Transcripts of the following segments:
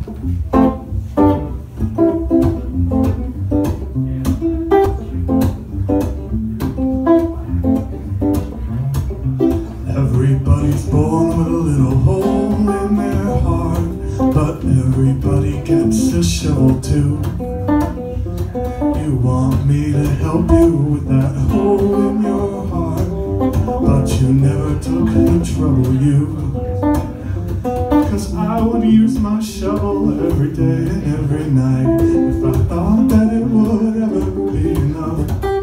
Everybody's born with a little hole in their heart, but everybody gets a shovel too. You want me to help you with that hole in your heart, but you never took the trouble, you. 'Cause I would use my shovel every day and every night if I thought that it would ever be enough.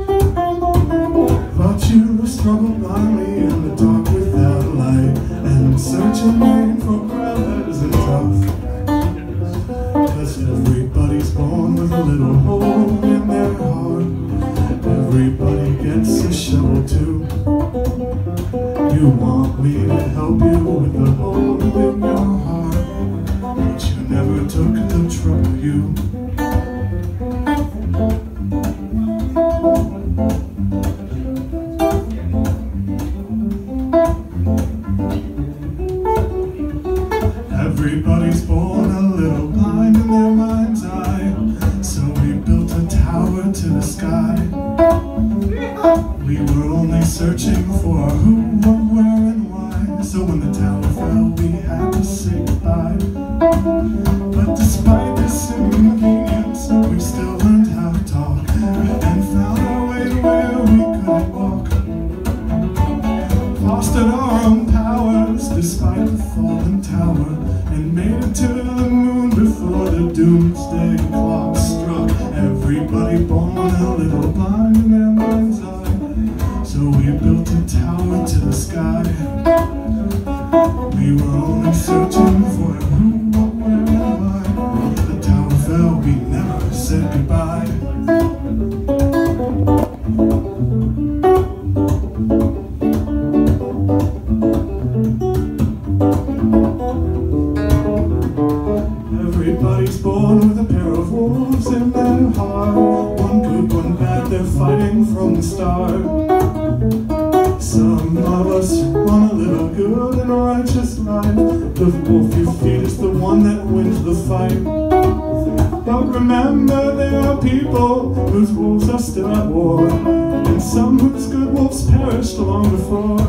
But you struggle blindly in the dark without a light, and searching rain for breath isn't tough. 'Cause everybody's born with a little hole in their heart. Everybody gets a shovel too. You want me to help you with the hole in your heart, but you never took the trouble, you. Everybody's born a little blind in their mind's eye, so we built a tower to the sky. We were only searching for who, what, where, and why, so when the tower fell we had to say goodbye. But despite this inconvenience, we still learned how to talk and found our way to where we couldn't walk. Fostered our own powers despite the fallen tower, and made it to the moon before the doomsday clock struck. Everybody born a little blind in their mind's eye, so we built a tower to the sky. We were only searching for who, what, where, and why. The tower fell, we never said goodbye. Everybody's born with a pair of wolves in their heart. One good, one bad, they're fighting from the start. Some of us want to live a good and a righteous life. The wolf you feed is the one that wins the fight. But remember, there are people whose wolves are still at war, and some whose good wolves perished long before.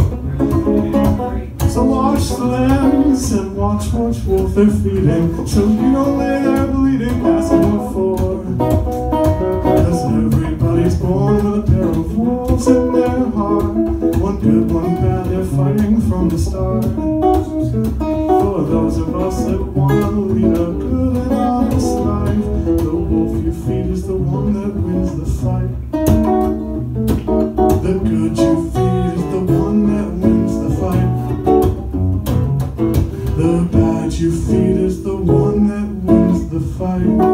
So watch the lambs and watch which wolf they're feeding, so you don't lay there bleeding, asking what for. 'Cause everybody's born with a pair of wolves in their heart. One good, one bad, they're fighting from the start. For those of us that want to lead a good and honest life, the wolf you feed is the one that wins the fight. The good you feed is the one that wins the fight. The bad you feed is the one that wins the fight.